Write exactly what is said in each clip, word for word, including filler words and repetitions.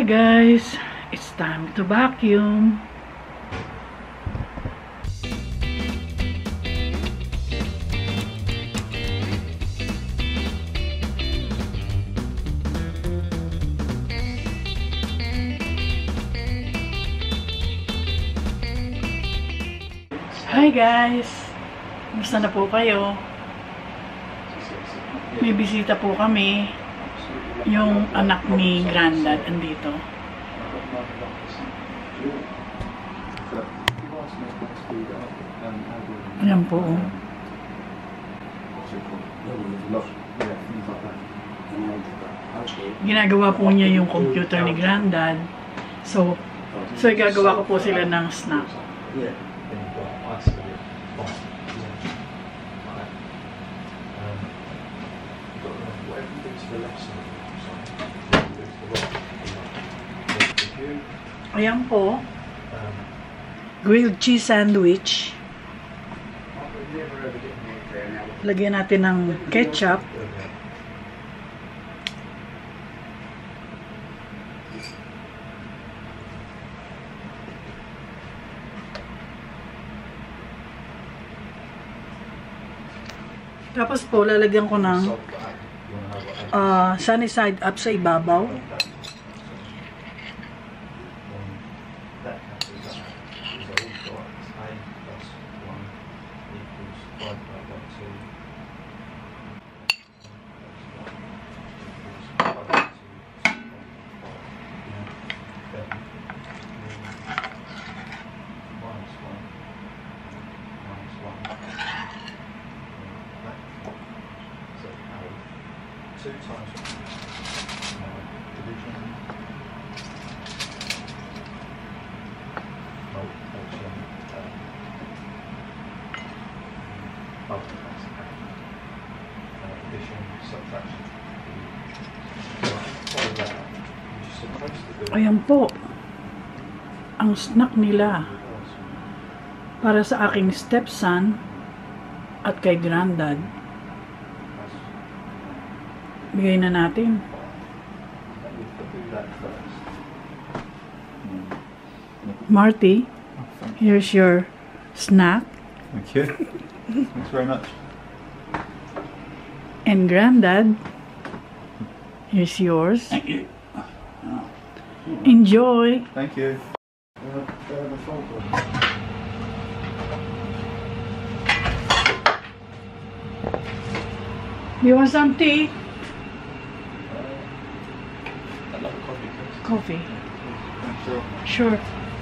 Hi guys, it's time to vacuum. Hi guys, kumusta na po kayo? May bisita po kami. Yung anak ni Grandad andito. Ayan po. Ginagawa po niya yung computer ni Grandad. So, so gagawa ko po sila ng snack. Ayan po, grilled cheese sandwich. Lagyan natin ng ketchup. Tapos po, lalagyan ko ng uh, sunny side up sa ibabaw. Two times uh, division, multiplication, uh, multiplication, uh, addition, subtraction. Ayan po ang snack nila para sa aking stepson at kay Grandad. Bigay na natin. Marty, here's your snack. Thank you. Thanks very much. And Grandad, here's yours. Thank you. Enjoy. Thank you. You want some tea? I'd like a coffee, please. Coffee. Sure. Sure.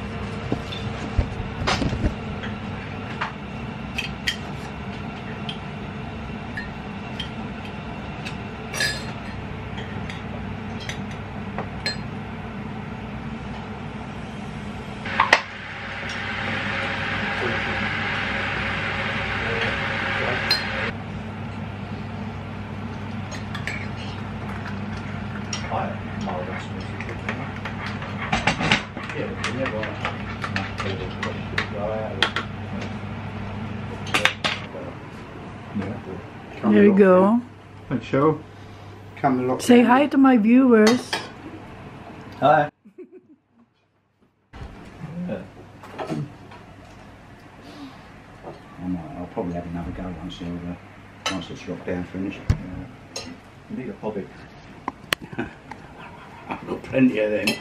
There you go. Thanks, show. Say hi to my viewers. Hi. Yeah. I might, I'll probably have another go once the uh, once it's dropped down finished. Yeah. You need a hobby. I've got plenty of them.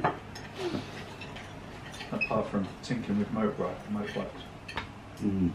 Apart from tinkering with motorbike, motorbikes. Mm.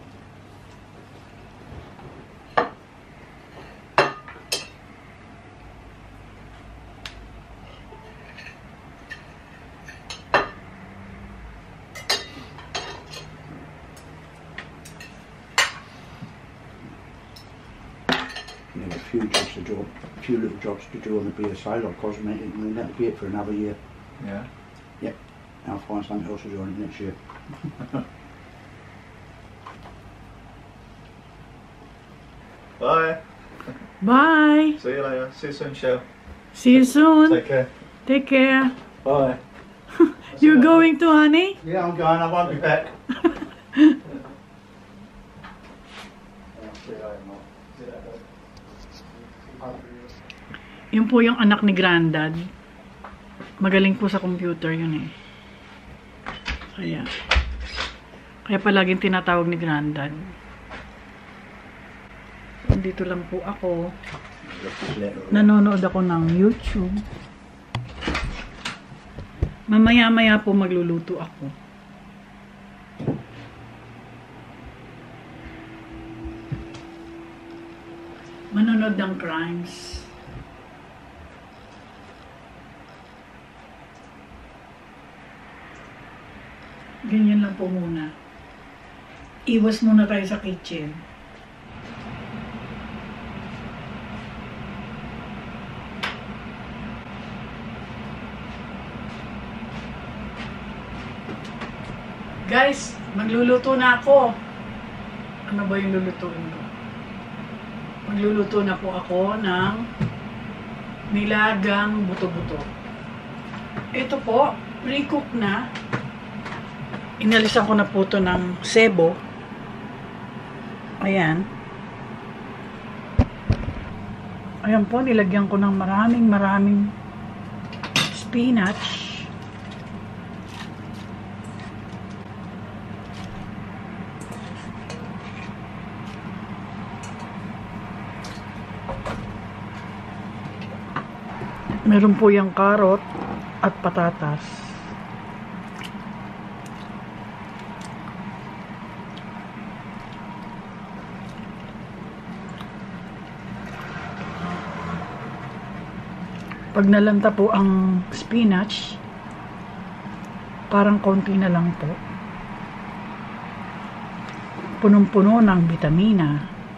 A few jobs to do, a few little jobs to do on the B S A, like cosmetic, and then that'll be it for another year. Yeah. Yep. I'll find something else to do on it next year. Bye. Bye. See you later. See you soon, Shell. See you soon. Take care. Take care. Bye. You're going to, honey? Yeah, I'm going. I won't be back. Yun po yung anak ni Grandad. Magaling po sa computer yun eh. Kaya, kaya palaging tinatawag ni Grandad. Dito lang po ako. Nanonood ako ng YouTube. Mamaya-maya po magluluto ako. Manonood ng crimes. Ganyan lang po muna. Iwas muna tayo sa kitchen. Guys, magluluto na ako. Ano ba yung lulutuin ko? Magluluto na po ako ng nilagang buto-buto. Ito po, pre-cook na. Inalisan ko na po ito ng sebo. Ayan. Ayan po, nilagyan ko ng maraming maraming spinach. Meron po yung carrot at patatas. Pag nalanta po ang spinach, parang konti na lang po. Punong-puno ng bitamina.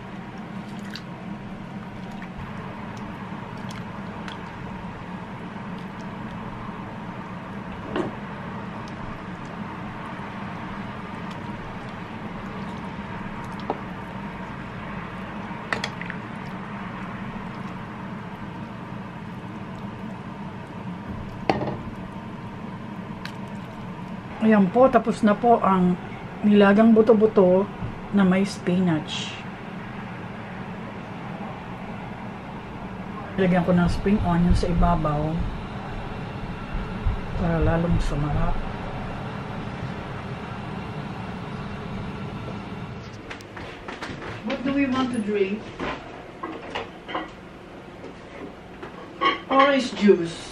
Ayan po, tapos na po ang nilagang buto-buto na may spinach. Lagyan ko ng spring onion sa ibabaw para lalong sumarap. What do we want to drink? Orange juice.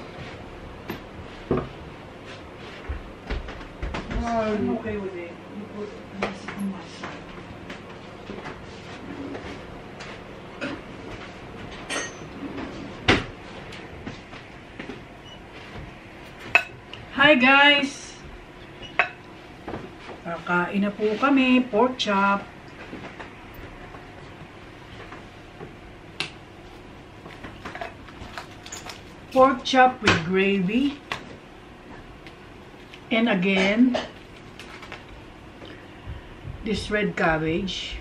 I'm okay with it. You put this on my side. Hi guys! Kakain na po kami, pork chop. Pork chop with gravy. And again, this red cabbage.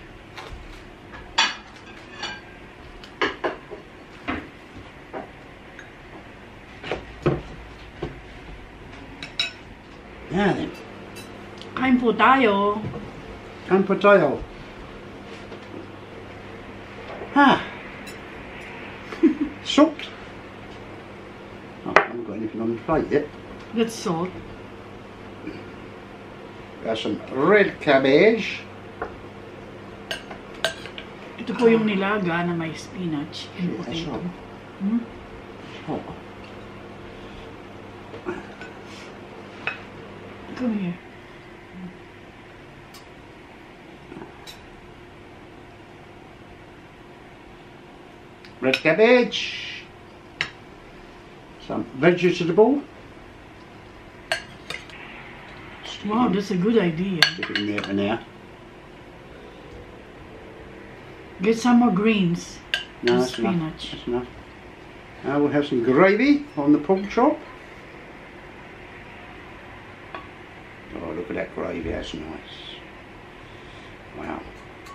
Now then, Kain po tayo. and potato. Ah, salt. Oh, I haven't got anything on the plate yet. That's salt. Got some red cabbage. Ito po yung nilaga na may spinach and Yeah, that's potato. right. Hmm? Salt. Come here. Red cabbage. Some vegetable. Wow, that's a good idea. Stick it in there for now. Get some more greens. No, and that's enough. spinach. That's enough. Now we'll have some gravy on the pork chop. Oh, look at that gravy, that's nice. Wow.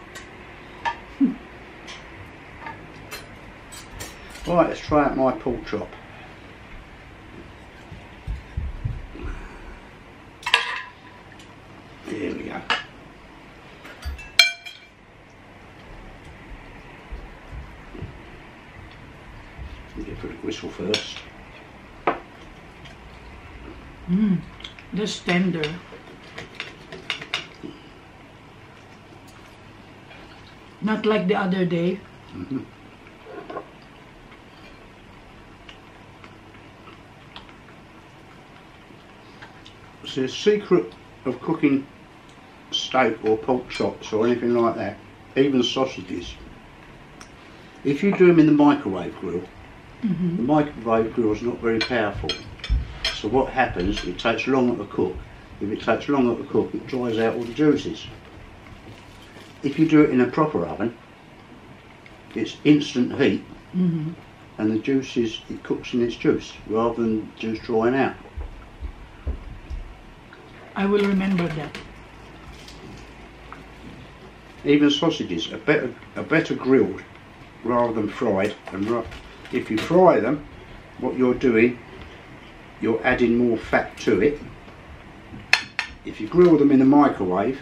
Right, let's try out my pork chop. There we go. Get through the gristle first. Mm, that's tender. Not like the other day. Mm-hmm. So the secret of cooking steak or pork chops or anything like that, even sausages, if you do them in the microwave grill, mm-hmm. the microwave grill is not very powerful. So what happens, it takes longer to cook. If it takes longer to cook, it dries out all the juices. If you do it in a proper oven, it's instant heat, mm-hmm. and the juices, it cooks in its juice rather than juice drying out. I will remember that. Even sausages are better, are better grilled rather than fried. And if you fry them, what you're doing, you're adding more fat to it. If you grill them in the microwave,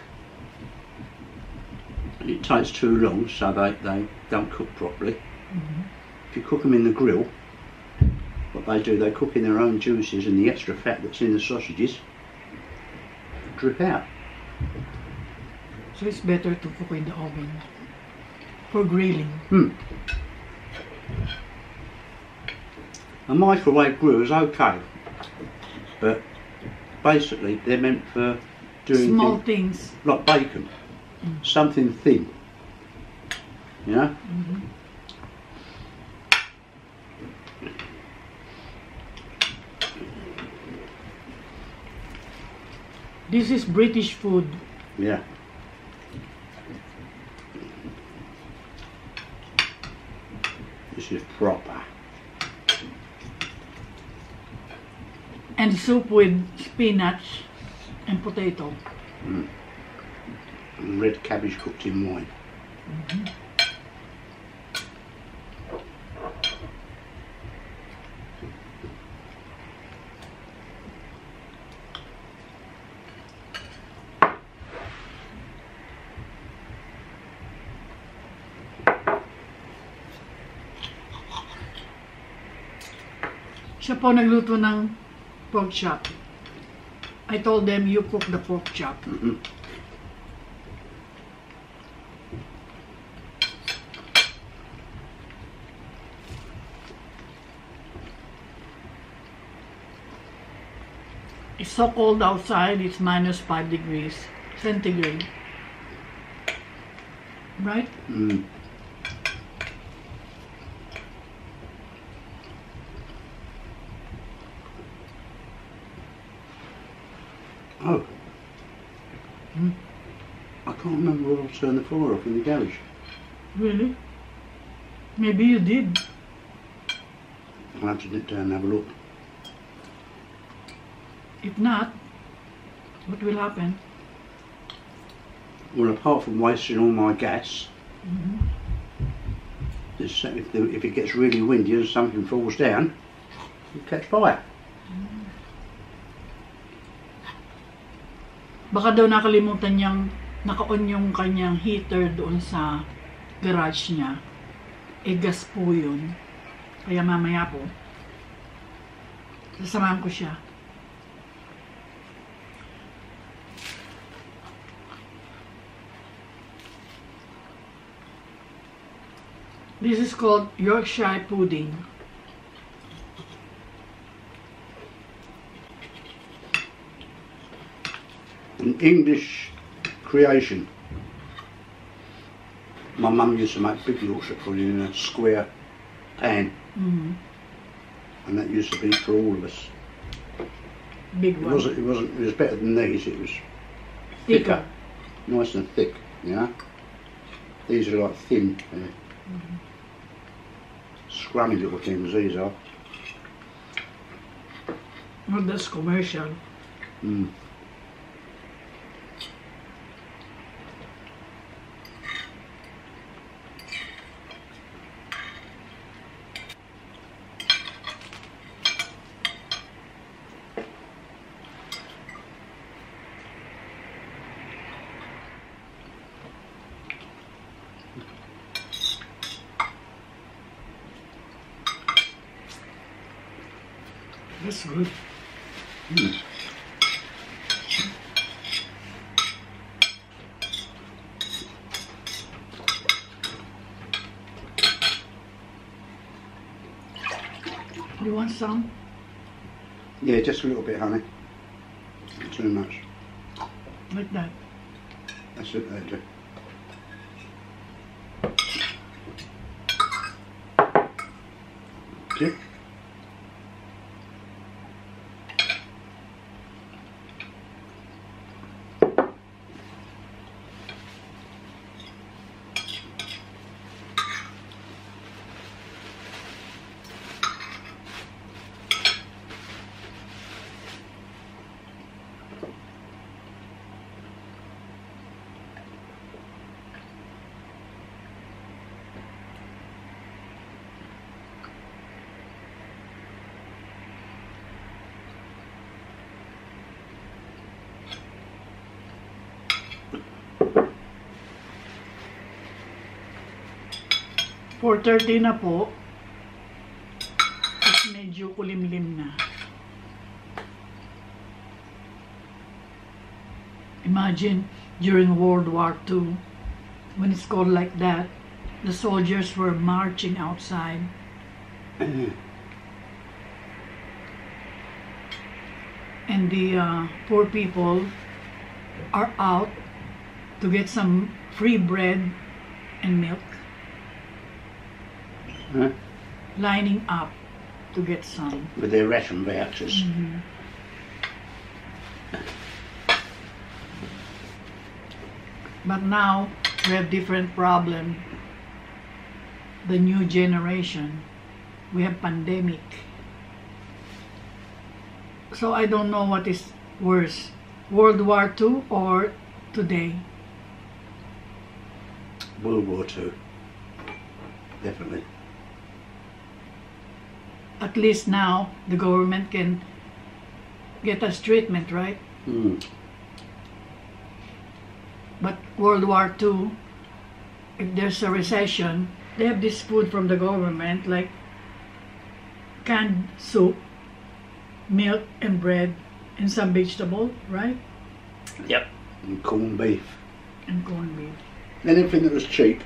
it takes too long, so they, they don't cook properly. Mm-hmm. If you cook them in the grill, what they do, they cook in their own juices, and the extra fat that's in the sausages drip out. So it's better to cook in the oven for grilling. Hmm. A microwave grill is okay, but basically they're meant for doing small things, things like bacon, mm. something thin, you know. Mm-hmm. This is British food. Yeah. This is proper. And soup with spinach and potato. Mm. And red cabbage cooked in wine. Mm-hmm. Siya po nagluto ng pork chop. I told them you cook the pork chop. Mm-hmm. It's so cold outside, it's minus five degrees centigrade. Right? Mm. Oh, hmm. I can't remember where I turned the fire off in the garage. Really? Maybe you did. I'll have to nip down and have a look. If not, what will happen? Well, apart from wasting all my gas, mm-hmm. if, the, if it gets really windy and something falls down, it'll catch fire. Mm. Baka daw nakalimutan niyang naka-on yung kanyang heater doon sa garage niya. E gas po yun. Kaya mamaya po, sasamahan ko siya. This is called Yorkshire pudding. An English creation. My mum used to make big Yorkshire pudding in a square pan, mm-hmm. and that used to be for all of us. Big it one. Wasn't, it wasn't. It was better than these. It was thicker, thicker. Nice and thick. You know. These are like thin, uh, mm-hmm. scrummy little things. These are. Well, that's commercial. Mm. That's good. Mm. You want some? Yeah, just a little bit, honey. Not too much. Like that. That's it, that'll do. Okay. four thirty na po. At medyo kulimlim na. Imagine during World War Two, when it's cold like that, the soldiers were marching outside. And the uh, poor people are out to get some free bread and milk. Huh? Lining up to get some. With their ration vouchers. Mm-hmm. But now we have different problem. The new generation, we have pandemic. So I don't know what is worse, World War Two or today. World War Two. Definitely. At least now the government can get us treatment, right? Mm. But World War Two, if there's a recession, they have this food from the government like canned soup, milk and bread, and some vegetable, right? Yep. And corned beef. And corned beef. Anything that was cheap.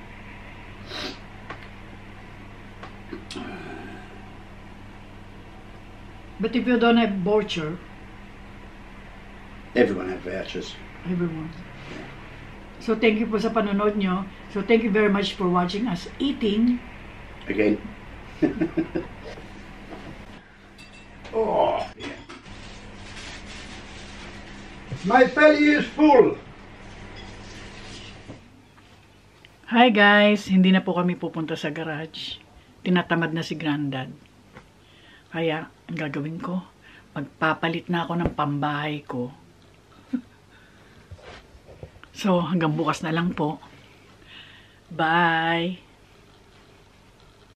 But if you don't have voucher, Everyone had vouchers. everyone. So thank you po sa panonood nyo. So thank you very much for watching us eating. Again. Oh, yeah. My belly is full. Hi guys! Hindi na po kami pupunta sa garage. Tinatamad na si Grandad. Kaya, ang gagawin ko, magpapalit na ako ng pambahay ko. So, hanggang bukas na lang po. Bye!